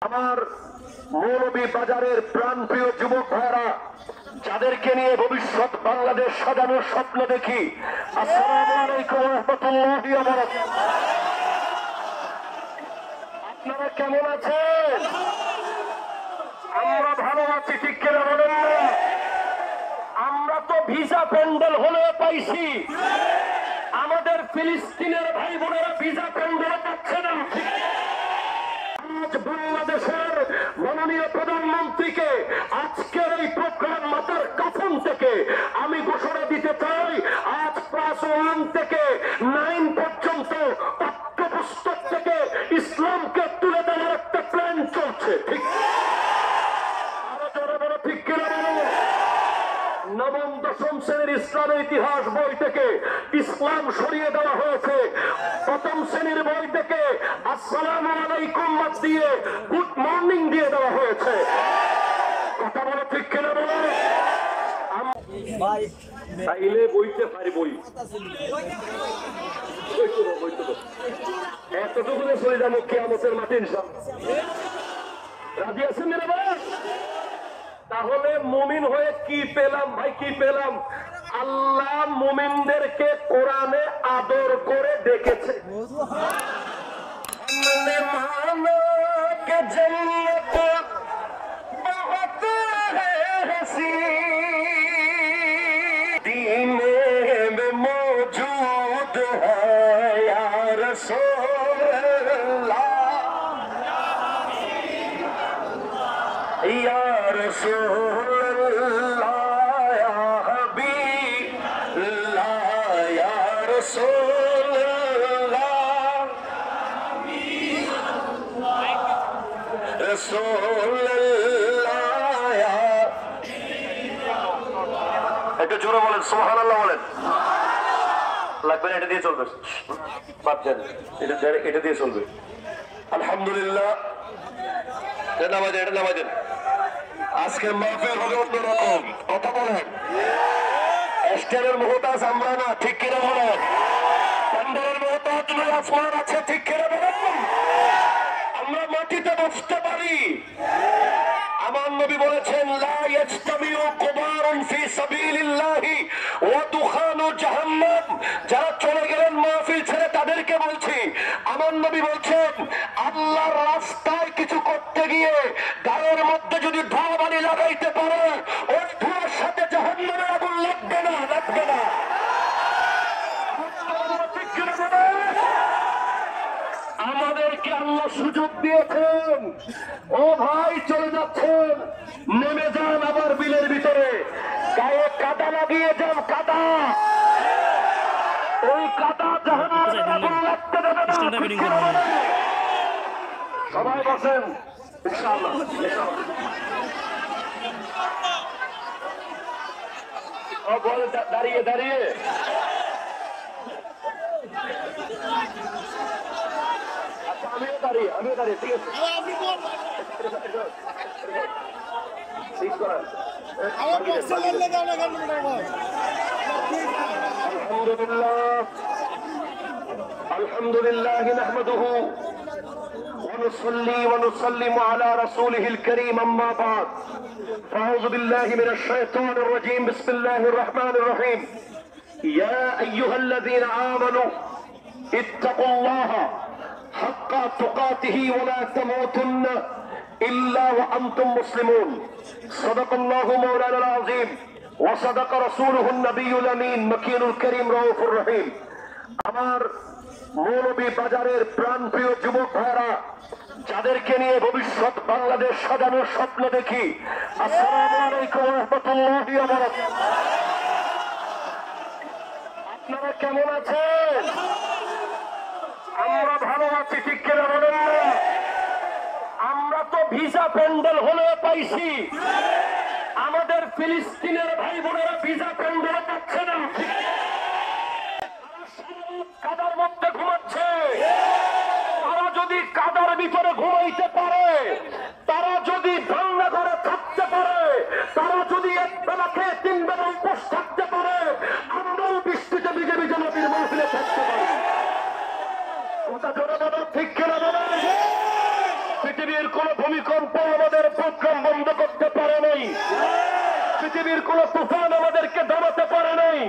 আমার মৌলভী বাজারের প্রাণপ্রিয় যুবক ভাইরা, যাদেরকে নিয়ে ভবিষ্যৎ বাংলাদেশ সাজানোর স্বপ্ন দেখি, আসসালামু আলাইকুম ওয়া রাহমাতুল্লাহি ওয়া বারাকাতুহু। আপনারা কেমন আছেন? আমরা ভালো আছি, ঠিক কিনা বলেন না? আমরা তো ভিসা প্যান্ডেল হলে পাইছি, আমাদের ফিলিস্তিনের ভাই বোনেরা ভিসা প্যান্ডেল পাচ্ছে না। আজ বাংলাদেশের মাননীয় প্রধানমন্ত্রীকে আজকের এই প্রোগ্রাম মাতার কাফন থেকে আমি ঘোষণা দিতে চাই, আজ ক্লাস 1 থেকে 9 পর্যন্ত পাঠ্যপুস্তক থেকে ইসলামকে তুলে দেওয়ার একটা প্ল্যান চলছে। ঠিক আরো জোরে বলো, ঠিক কিনা বলো? নবম দশম শ্রেণীর ইসলামের ইতিহাস বই থেকে ইসলাম সরিয়ে দেওয়া হয়েছে। প্রথম শ্রেণীর বই থেকে আসসালামু আলাইকুম দিয়ে গুড মর্নিং দিয়ে দেওয়া হয়েছে। কথা বলো, ঠিক কিনা বলো? চাইলে বইতে পারি, বই এতটুকু চলে যাবো কিয়ামতের মাঠে ইনশাআল্লাহ। রাজি আছেন মেরে ভাই? তাহলে মুমিন হয়ে কি পেলাম ভাই? কি পেলাম? আল্লাহ মুমিনদেরকে কোরআনে আদর করে ডেকেছে। মৌজুদ হ্যায় রাসূলুল্লাহ, ইয়া রাসূলুল্লাহ, ইয়া হাবিবাল্লাহ, ইয়া রাসূলুল্লাহ, রাসূলুল্লাহ। একটু জোরে বলেন, সুবহানাল্লাহ বলেন। লাগবে না, এটা দিয়ে চলবে, বাদ দেন, এটা দিয়ে চলবে। আলহামদুলিল্লাহ। এটা নামাজেন। আজকের মাহফিল হবে অন্যরকম। কথা বলেন, স্টেজের মুহতাজ আমরা না, ঠিক কিনা বলেন? প্যান্ডেলের মুহতাজ আসমান আছে, ঠিক কিনা বলেন? আমরা মাটিতে বসতে পারি। আমার নবী বলেছেন, লা ইয়াজতামিউ কুবারুন ফি সাবিলিল্লাহি ওয়া দুখানু জাহান্নাম। যারা চলে গেলেন মাহফিল ছেড়ে, তাদেরকে বলছি, আমার নবী বলছেন, আল্লাহর রাস্তায় কিছু করতে গিয়ে গায়ের মধ্যে যদি ধোঁয়া বালি লাগাইতে পারো, ওই ধোঁয়ার সাথে জাহান্নামের আগুন লাগবে না, লাগবে না। আমাদেরকে আল্লাহ সুযোগ দিয়েছেন। ও ভাই, চলে যাচ্ছেন, নেমে যান আবার বিলের ভিতরে, গায়ে কাদা লাগিয়ে যান, কাদা। ওই কাদা জাহান্নামের আগুন লাগতে দেবে না। সবাই বসেন ইনশাআল্লাহ। ও বল, দাঁড়িয়ে দাঁড়িয়ে আমিও দাঁড়িয়ে, ঠিক আছে। আলহামদুলিল্লাহ নাহমাদুহু ওয়া নুসাল্লি ওয়া নুসাল্লিমু আলা রাসূলিহিল কারীম, আম্মা বা'দ। আউযু বিল্লাহি মিনাশ শাইতানির রাজীম। বিসমিল্লাহির রাহমানির রাহিম। ইয়া আইয়ুহাল্লাযীনা আমানু ইত্তাকুল্লাহা حق تقاته ولا تموتن إلا وأنتم مسلمون. صدق الله مولانا العظيم وصدق رسوله النبي الأمين مكين الكريم رؤوف الرحيم. আমার মৌলভী বাজারের প্রাণপ্রিয় যুবক ভাইরা, যাদেরকে নিয়ে ভবিষ্যৎ বাংলাদেশ সাজানোর স্বপ্ন দেখি, আসসালামু আলাইকুম ওয়া রাহমাতুল্লাহি ওয়া বারাকাতুহু। আপনারা কেমন আছেন? আমরা ভালো আছি, ঠিক কিনা বলেন না? আমরা তো ভিসা প্যান্ডেল হলে পাইছি, আমাদের ফিলিস্তিনের ভাই বোনেরা ভিসা প্যান্ডেল পাচ্ছে না। কাদার মধ্যে ঘুমাচ্ছে। তারা যদি কাদার ভিতরে ঘুমাইতে পারে, তারা যদি ভাঙা ঘরে থাকতে পারে, তারা যদি এক বেলা খেয়ে 3 বেলা উপোস থাকতে পারে, আমরাও বৃষ্টিতে ভিজে ভিজে নদীর মাহফিলে থাকতে পারি। ঠিক কিনা বলেন? পৃথিবীর কোন ভূমি ভূমিকম্প আমাদের প্রোগ্রাম বন্ধ করতে পারে নাই, পৃথিবীর কোন তুফান আমাদেরকে দাঁড়াতে পারে নাই,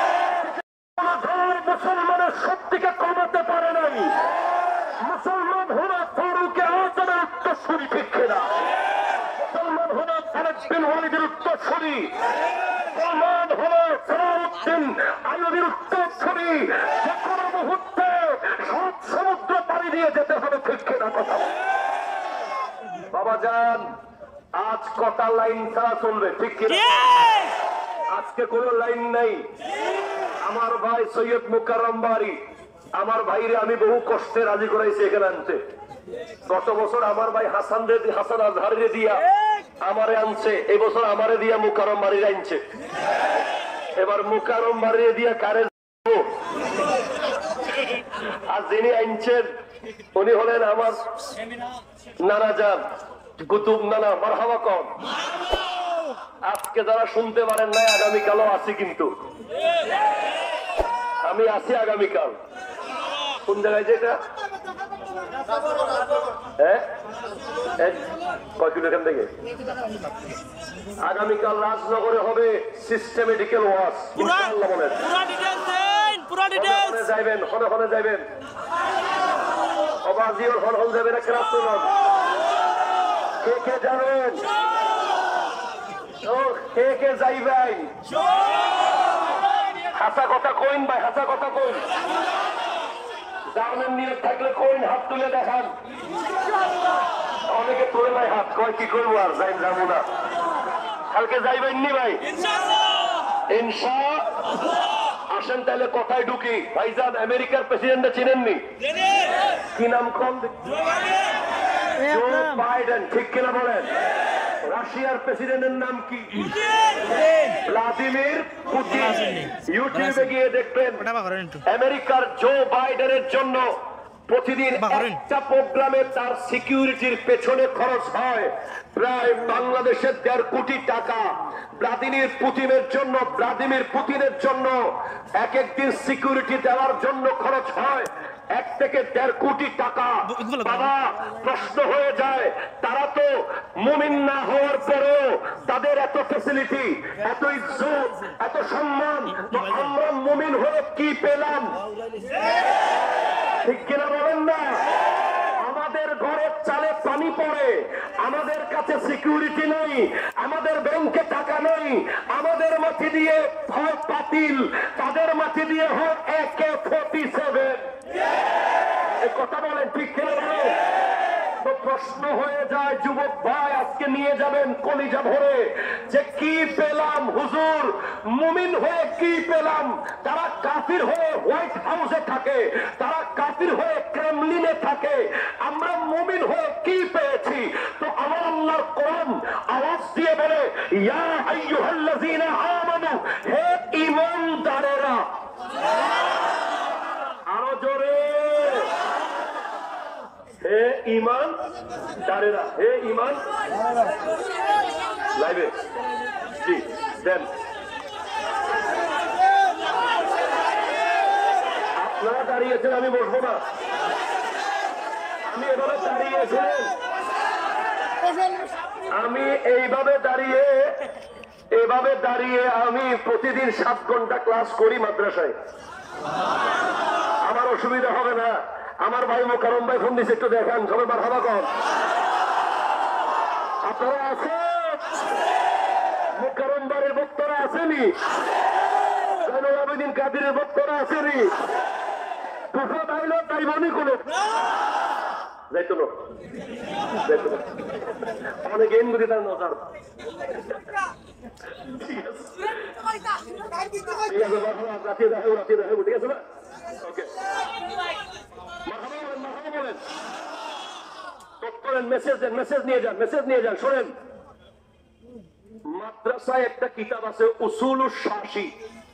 মুসলমানের শক্তিকে কমাতে পারে নাই। মুসলমান হলো ফারুকে আজমের উত্তরসূরি, ঠিক কিনা? মুসলমান হলো খালিদ বিন ওয়ালিদের উত্তরসূরি, মুসলমান হলো সালাউদ্দিন আইয়ুবীর উত্তরসূরি। যে কোনো মুহূর্তে সব সমুদ্র পাড়ি দিয়ে যেতে হবে, ঠিক কিনা কথা? বাবা যান, আজ কটা লাইন ছাড়া চলবে, ঠিক কিনা? আজকে কোন লাইন নাই। আমার ভাই সৈয়দ মুকাররম বারী, আমার ভাইরে আমি বহু কষ্টে রাজি করাইছি এখানে আনতে। গত বছর আমার ভাই হাসান আজহারে দিয়া আমারে আনছে, এবছর আমারে দিয়া মুকাররম বারী আনছে। এবার মুকাররম বারী দিয়া কারে যাবো? আর যিনি আনছেন উনি হলেন আমার নানা যান, কুতুব নানা। মারহাবা কম। আজকে যারা শুনতে পারেন নাই, আগামীকালও আছি, কিন্তু আমি আছি আগামীকাল। কোন জায়গায় যেটা? হ্যাঁ, কয় কিলো এখান থেকে? আগামীকাল রাজনগরে হবে সিস্টেমেটিক্যাল ওয়াজ। ইনশাআল্লাহ বলেন যাইবেন, হনে হনে যাইবেন, অবাজিওর হন হল যাবেন, ক্লাস করবেন। কে কে যাবেন? কে কে যাইবেন? হাসা কথা কইন ভাই, হাসা কথা কইন। জানেন নিয়ে থাকলে কইন, হাত তুলে দেখান। অনেকে তোলে নাই হাত, কয় কি করবো আর যাই যাবো না। কালকে যাইবেন নি ভাই? ইনশাআল্লাহ। আসেন তাহলে কথায় ঢুকি। ভাইজান, আমেরিকার প্রেসিডেন্ট চিনেননি? কি নাম কম? জো বাইডেন, ঠিক কিনা বলেন? রাশিয়ার প্রেসিডেন্টের নাম কি? Vladimir Putin. ইউটিউবে গিয়ে দেখবেন আমেরিকার জো বাইডেনের জন্য প্রতিদিন একটা প্রোগ্রামে তার সিকিউরিটির পেছনে খরচ হয় প্রায় বাংলাদেশের 1.5 কোটি টাকা। ভ্লাদিমির পুতিনের জন্য এক একদিন সিকিউরিটি দেওয়ার জন্য খরচ হয় 1 থেকে 1.5 কোটি টাকা। বাবা, প্রশ্ন হয়ে যায়, তারা তো মুমিন না হওয়ার পরেও তাদের এত ফ্যাসিলিটি, এত ইজ্জত, এত সম্মান, তো আমরা মুমিন হয়ে কি পেলাম? ঠিক কিনা বলেন না? আমাদের ঘরের চালে পানি পড়ে, আমাদের কাছে সিকিউরিটি নেই, আমাদের ব্যাংকে টাকা নেই, আমাদের মাটি দিয়ে হয় পাতিল, তাদের মাটি দিয়ে হয় AK-47। এই কথা বলেন, ঠিক কিনা বলেন? তো প্রশ্ন হয়ে যায়, যুবক ভাই আজকে নিয়ে যাবেন কলিজা ভরে, যে কি পেলাম হুজুর? মুমিন হয়ে কি পেলাম? তারা কাফির হয়ে হোয়াইট হাউসে থাকে, তারা কাফির হয়ে ক্রেমলিনে থাকে, আমরা মুমিন হয়ে কি পেয়েছি? তো আমার আল্লাহর কোরআন আওয়াজ দিয়ে বলে, ইয়া আইয়ুহাল্লাযীনা আমানু, হে ঈমানদারেরা। আরো জোরে, হে ঈমান দারেরা, হে ঈমান লাইভে। জি দেন। আপনারা দাঁড়িয়েছেন, আমি বসবো না। আমি এভাবে দাঁড়িয়েছিলেন, আমি এইভাবে দাঁড়িয়ে আমি প্রতিদিন 7 ঘন্টা ক্লাস করি মাদ্রাসায়। আমার অসুবিধা হবে না। আমার ভাই মুকাররম ভাই ফোন দিচ্ছে, একটু দেখান। সবাই মারহাবা কর। আপনারা আছেন? মুকাররম বাড়ির বক্তারা আসেনি? জয়নুল আবেদিন কাদিরের বক্তারা আসেনি? তুফা দাইল তাই মনে কোনো যাইতো না, অনেক গেম বুঝি তার নজর। ঠিক আছে, রাতে দেখাবো, ঠিক আছে না? ওকে, মেসেজ নিয়ে যান। শোনেন, মাদ্রাসায় একটা কিতাব আছে উসুলুশ শাসি।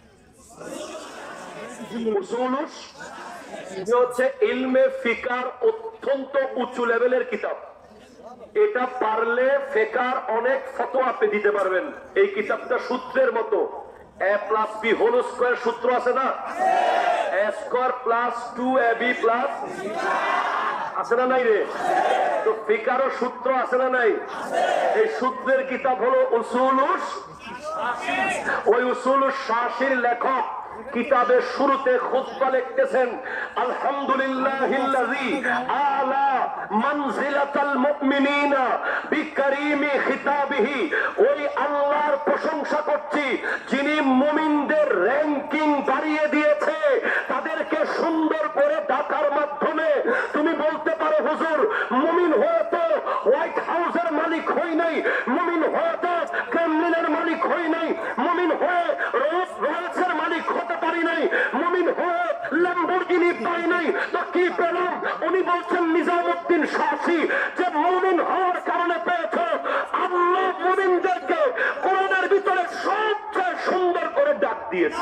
হচ্ছে ইলমে ফিকার অত্যন্ত উঁচু লেভেলের কিতাব। এটা পারলে ফিকার অনেক ফতোয়া আপনি দিতে পারবেন। এই কিতাবটা সূত্রের মতো, a+b² সূত্র আছে না? a² + 2ab+ আছে না নাই রে? তো ফিকারও সূত্র আছে না নাই? এই সূত্রের কিতাব হলো উসুলুস। ওই উসুলুস শাসির লেখক কিতাবের শুরুতে খুতবা লিখতেছেন, আলহামদুলিল্লাহিল্লাযী আলা মানজিলাতাল মুমিনিনা বিকারিমি খিতাবিহি। ওই আল্লাহর প্রশংসা করছি যিনি মুমিনদের র‍্যাঙ্কিং বাড়িয়ে দিয়েছে, তাদেরকে সুন্দর করে ডাকার মাধ্যমে। তুমি বলতে পারো হুজুর, মুমিন হয়ে তো হোয়াইট হাউসের মালিক হই নাই, মুমিন হয়ে তো ক্রেমলিনের মালিক হই নাই, মুমিন হয়ে রোলস রয়েলসের মালিক হতে পারি নাই, মুমিন হয়ে ল্যাম্বরগিনি পাই নাই, তো কি পেলাম? উনি বলছেন নিজামউদ্দিন শাসি যে মুমিন হওয়ার কারণে পেয়েছে। আল্লাহ মুমিনদেরকে কোরআনের ভিতরে সবচেয়ে সুন্দর করে ডাক দিয়েছে।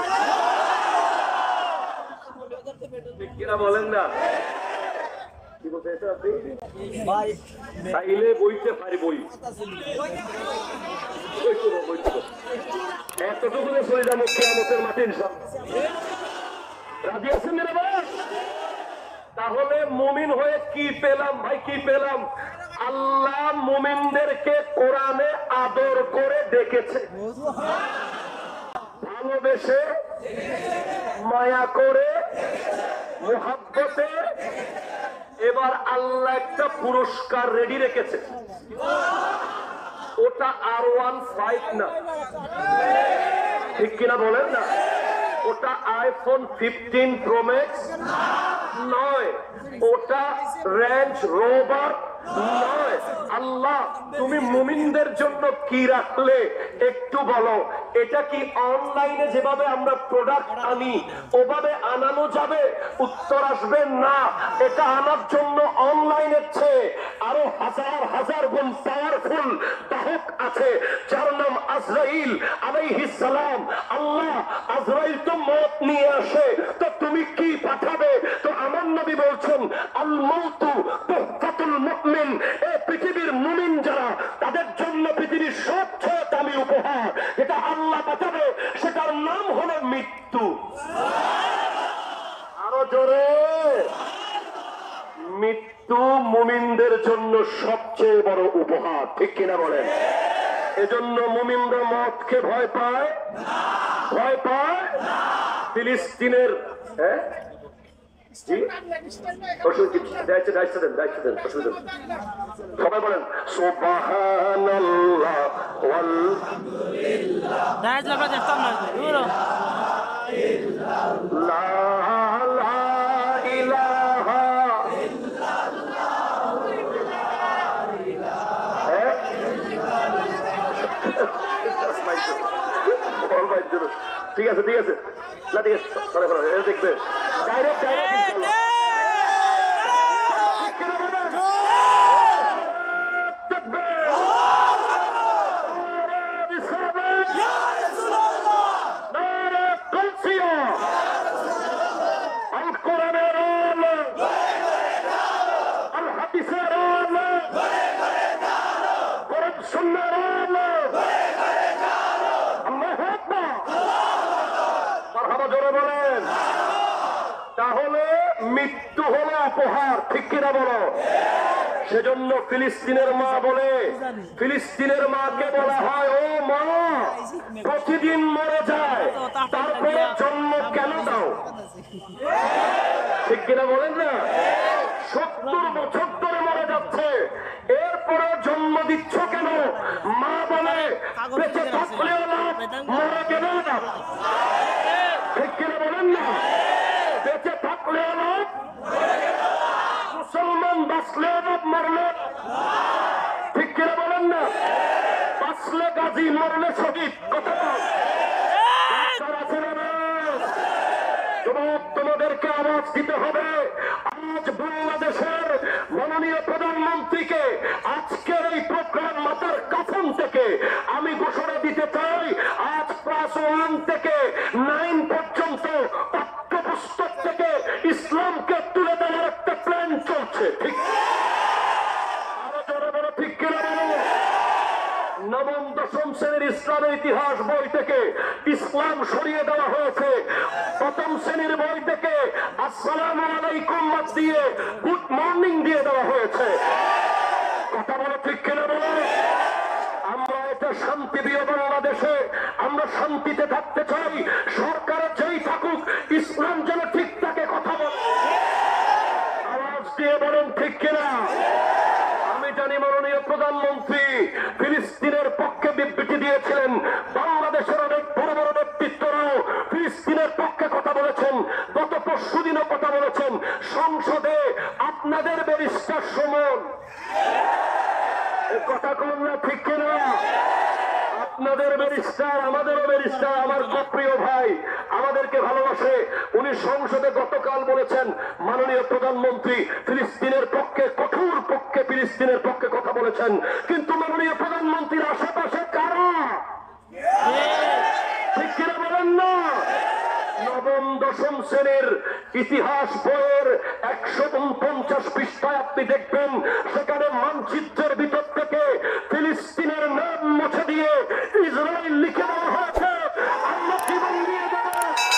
কিনা বলেন না? কি বলতে আপনি? তাইলে বইতে পারি বই এতটুকু চলে যাবো কিয়ামতের মাঠে রাজি আছেন না ভাই? তাহলে মুমিন হয়ে কি পেলাম ভাই? কি পেলাম? আল্লাহ মুমিনদেরকে কোরআনে আদর করে ডেকেছে, ভালোবেসে, মায়া করে, মুহাব্বতে। এবার আল্লাহ একটা পুরস্কার রেডি রেখেছে, ওটা R15 না, ঠিক কিনা বলেন না? ওটা আইফোন 15 প্রো ম্যাক্স নয়, ওটা রেঞ্জ রোভার নয়। আল্লাহ তুমি মুমিনদের জন্য কি রাখলে একটু বলো। এটা কি অনলাইনে যেভাবে আমরা প্রোডাক্ট আনি ওভাবে আনানো যাবে? উত্তর আসবে না। এটা আনার জন্য অনলাইনের চেয়ে আরো হাজার হাজার গুণ পাওয়ারফুল বাহক আছে, যার নাম আজরাইল আলাইহিস সালাম। আল্লাহ আজরাইল তো মত নিয়ে আসে, তো তুমি কি পাঠাবে? তো আমার নবী বলছেন, আল মাউতু তুহফাতুল মুমিন। এই পৃথিবীর মুমিন যারা, তাদের জন্য পৃথিবীর সবচেয়ে দামি উপহার যেটা আল্লাহ পাঠাবে, সেটার নাম হলো মৃত্যু। আরো জোরে, মৃত্যু মুমিনদের জন্য সবচেয়ে বড় উপহার, ঠিক কিনা বলেন? এজন্য মুমিনরা মতকে ভয় পায়, ভয় পায়। ফিলিস্তিনের সবাই বলেন সুবহানাল্লাহ ঠিক আছে, ঠিক আছে, না ঠিক আছে, দেখবে ডাইরেক্ট তাহলে মৃত্যু হলো উপহার, ঠিক কিনা বলো? সেজন্য ফিলিস্তিনের মা বলে, ফিলিস্তিনের মাকে বলা হয়, ও মা প্রতিদিন মরে যায়, তারপরে জন্ম কেন দাও? ঠিক কিনা বলেন না? 70 বছর ধরে মরে যাচ্ছে, এরপরে জন্ম দিচ্ছ কেন? মা বলে বেঁচে থাকলেও না, মরে গেলেও না। ঠিক কিনা বলেন না? বেঁচে থাকলেও না, মুসলমান বাঁচলেও না, মরলে। ঠিক কিনা বলেন না? বাঁচলে গাজী, মরলে শহীদ। কথা আছে না? তোমাদেরকে আওয়াজ দিতে হবে। আজ বাংলাদেশের মাননীয় প্রধানমন্ত্রীকে আজকের এই প্রোগ্রাম মাতার কাফন থেকে আমি ঘোষণা দিতে চাই, আজ ক্লাস 1 থেকে 9 পর্যন্ত পাঠ্যপুস্তক থেকে ইসলামকে তুলে দেওয়ার একটা প্ল্যান চলছে। ঠিক আরো জোরে বলো, ঠিক কিনা বলো? নবম দশম শ্রেণীর ইসলামের ইতিহাস বই থেকে ইসলাম সরিয়ে দেওয়া হয়েছে। প্রথম শ্রেণীর বই থেকে আসসালামু আলাইকুম দিয়ে গুড মর্নিং দিয়ে দেওয়া হয়েছে। কথা বলো ঠিক কিনা বলো। আমরা এটা শান্তিপ্রিয় বাংলাদেশে আমরা শান্তিতে থাকতে চাই। সরকারের যেই থাকুক ইসলাম যেন ঠিক থাকে, কথা বলে আওয়াজ দিয়ে বলেন ঠিক কিনা। আমি জানি মাননীয় প্রধানমন্ত্রী ফিলিস্তিনের পক্ষে বিবৃতি দিয়েছিলেন, বাংলাদেশের অনেক বড় বড় ব্যক্তিত্বরাও ফিলিস্তিনের পক্ষে কথা বলেছেন, গত পরশুদিনও কথা বলেছেন। সংসদে আপনাদের ব্যারিস্টার সুমন কথা কম না ঠিক কিনা। আপনাদের ব্যারিস্টার আমাদেরও ব্যারিস্টার, আমার খুব প্রিয় ভাই, আমাদেরকে ভালোবাসে। উনি সংসদে গতকাল বলেছেন মাননীয় প্রধানমন্ত্রী ফিলিস্তিনের পক্ষে, কঠোর পক্ষে ফিলিস্তিনের পক্ষে কথা বলেছেন। কিন্তু মাননীয় প্রধানমন্ত্রীর আশেপাশে কারা ঠিক কিনা বলেন না। নবম দশম শ্রেণীর ইতিহাস বইয়ের 149 পৃষ্ঠায় আপনি দেখবেন সেখানে মানচিত্রের ভিতর থেকে ফিলিস্তিনের নাম মুছে দিয়ে ইসরায়েল লিখে দেওয়া হয়েছে। আমরা জীবন দিয়ে দেব।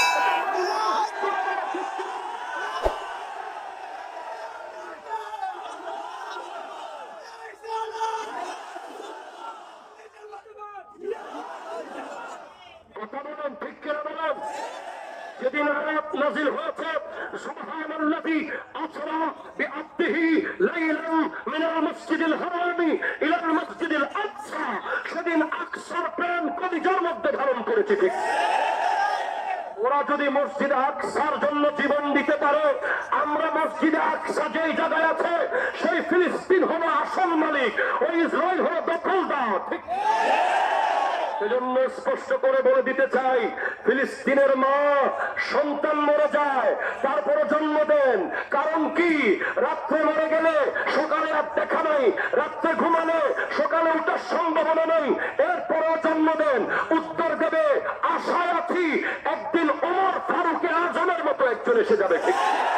কথা বলেন ঠিক কিনা বলেন। যেদিন আয়াত নাযিল হয়েছে সুবহানাল্লাযী আসরা বিআবদিহি লাইলান মিনাল মাসজিদিল হারামি ইলাল মাসজিদিল আকসা, সেদিন আকসার প্রাণ কলিজার মধ্যে ধারণ করেছে। ঠিক ওরা যদি মসজিদ আকসার জন্য জীবন দিতে পারে, আমরা মসজিদ আকসা যেই জায়গায় আছে সেই ফিলিস্তিন হলো আসল মালিক, ওই ইসরায়েল হলো দখলদার। ঠিক সেজন্য স্পষ্ট করে বলে দিতে চাই, ফিলিস্তিনের মা সন্তান মরে যায় তারপরে জন্ম দেন, কারণ কি? রাত্রে মরে গেলে সকালে আর দেখা নাই, রাত্রে ঘুমালে সকালে উঠার সম্ভাবনা নেই, এরপরও জন্ম দেন। উত্তর দেবে আশায় আছি একদিন ওমর ফারুকে আজমের মতো একজন এসে যাবে, ঠিক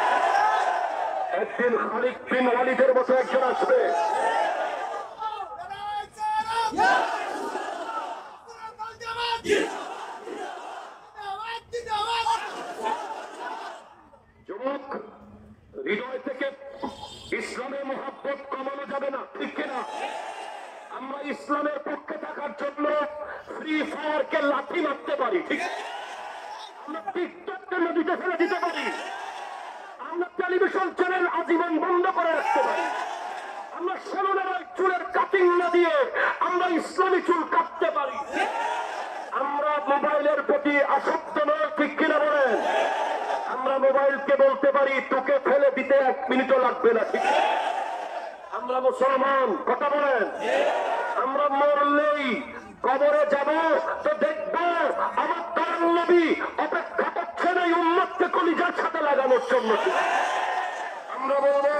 একদিন খালিদ বিন ওয়ালিদের মতো একজন আসবে। যুবক, হৃদয় থেকে ইসলামের মহব্বত কমানো যাবে না, ঠিক কিনা? আমরা ইসলামের পক্ষে থাকার জন্য ফ্রি ফায়ারকে লাঠি মারতে পারি, ঠিক? আমরা টিকটককে নদীতে ফেলে দিতে পারি, আমরা টেলিভিশন চ্যানেল আজীবন বন্ধ করে রাখতে পারি, আমরা সেলুলার চুলের কাটিং না দিয়ে আমরা ইসলামী চুল কাটতে পারি, আমরা মোবাইলের প্রতি আসক্ত নয়, ঠিক কিনা বলেন? আমরা মোবাইলকে বলতে পারি তোকে ফেলে দিতে 1 মিনিটও লাগবে না, ঠিক? আমরা মুসলমান, কথা বলেন। আমরা মরলেই কবরে যাব তো দেখব আমার দয়াল নবী অপেক্ষা করছেন এই উম্মতকে কলিজার সাথে লাগানোর জন্য। আমরা বলবো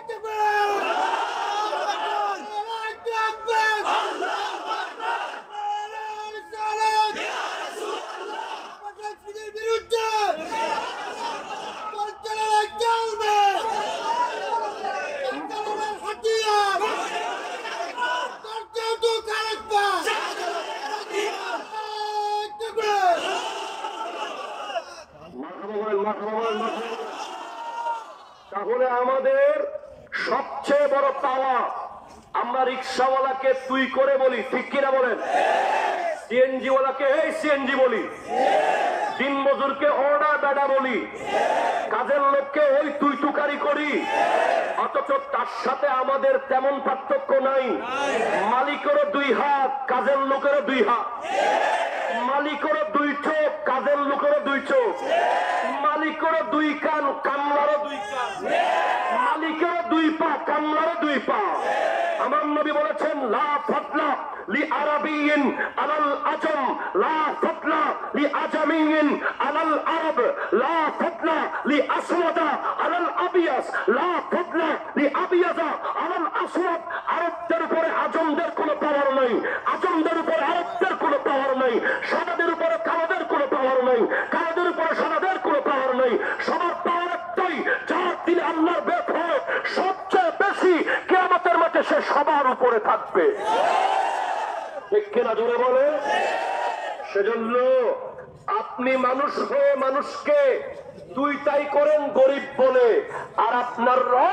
তাহলে আমাদের সবচেয়ে বড় পাওয়া, আমরা রিক্সাওয়ালাকে তুই করে বলি, ঠিক কিনা বলেন? সিএনজি ওয়ালাকে এই সিএনজি বলি, দিন মজুরকে অর্ডার বেডা বলি, কাজের লোককে ওই তুই তুকারি করি, অথচ তার সাথে আমাদের তেমন পার্থক্য নাই। মালিকেরও 2 হাত, কাজের লোকেরও 2 হাত, মালিকেরও 2 চোখ, কাজের লোকেরও 2 চোখ, মালিকেরও 2 কান, কামলারও 2 কান, মালিকেরও 2 পা, কামলারও 2 পা। আমার নবী বলেছেন লা ফাদলা লি আরাবিয়িন আলাল আজম, লা ফাদলা লি আজামিয়িন আলাল আরব, লা ফাদলা লি আসওয়াদা আলাল আবিয়াস, লা ফাদলা লি আবিয়াজা আলাল আসওয়াদ। আরবদের উপরে আজমদের কোনো পাওয়ার নাই, আজমদের উপরে আরবদের কোনো পাওয়ার নাই, সাদাদের উপরে কালোদের কোনো পাওয়ার নাই, কালোদের উপরে সাদাদের কোনো পাওয়ার নাই। সবার পাওয়ার একটাই, যার দিলে আল্লাহর বেদ হয় সবচেয়ে বেশি, কিয়ামতের মাঠে সে সবার উপরে থাকবে, ঠিক কিনা জোরে বলে? সেজন্য আপনি মানুষ হয়ে মানুষকে তুই তাই করেন গরিব বলে, আর আপনার রব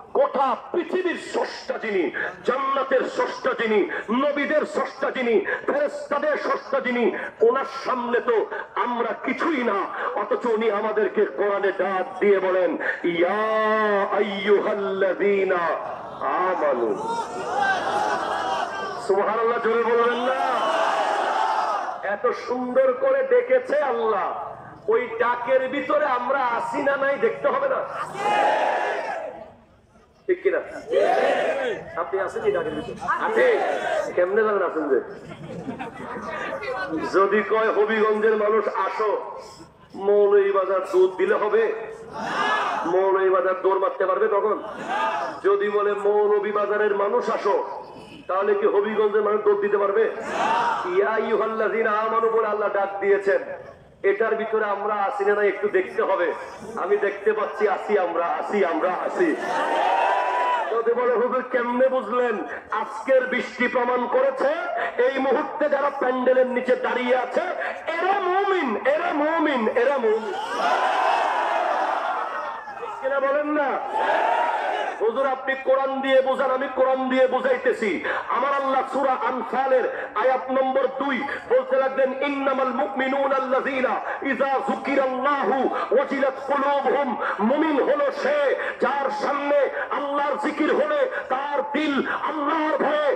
গোটা পৃথিবীর স্রষ্টা যিনি, জান্নাতের স্রষ্টা যিনি, নবীদের স্রষ্টা যিনি, ফেরেশতাদের স্রষ্টা যিনি, ওনার সামনে তো আমরা কিছুই না। অথচ উনি আমাদেরকে কোরআনে ডাক দিয়ে বলেন, ইয়া আইয়ুহাল্লাযীনা আমানু। সুবহানাল্লাহ, জোরে বলবেন না? এত সুন্দর করে ডেকেছে আল্লাহ, ওই ডাকের ভিতরে আমরা আসি না নাই দেখতে হবে না? ঠিক কিনা? আপনি আছেন এই ডাকের ভিতরে? আছে। কেমনে জানেন আছেন? যে যদি কয় হবিগঞ্জের মানুষ আসো, মৌলভীবাজার দুধ দিলে হবে? মৌলভীবাজার দৌড় মারতে পারবে তখন? যদি বলে মৌলভীবাজারের মানুষ আসো, তাহলে কি হবিগঞ্জের মানুষ দৌড় দিতে পারবে? ইয়া আইয়ুহাল্লাযীনা আমানু বলে আল্লাহ ডাক দিয়েছেন, এটার ভিতরে আমরা আসি না একটু দেখতে হবে। আমি দেখতে পাচ্ছি আসি, আমরা আসি, আমরা আসি। যদি বলে হুজুর কেমনে বুঝলেন? আজকের বৃষ্টি প্রমাণ করেছে এই মুহূর্তে যারা প্যান্ডেলের নিচে দাঁড়িয়ে আছে এরা মুমিন, এরা মুমিন, এরা মুমিন। কিনা বলেন না? হুজুর আপনি কোরআন দিয়ে বোঝান, আমি কোরআন দিয়ে বুঝাইতেছি। আমার আল্লাহ সূরা আনফালের আয়াত নম্বর 2 বলতে লাগলেন, ইন্নামাল মুমিনুনা আল্লাযীনা ইযা যুকিরাল্লাহু ওয়াজিলাত কুলুবুহুম। মুমিন হলো সে যার সামনে আল্লাহর জিকির হলে তার দিল আল্লাহর ভয়ে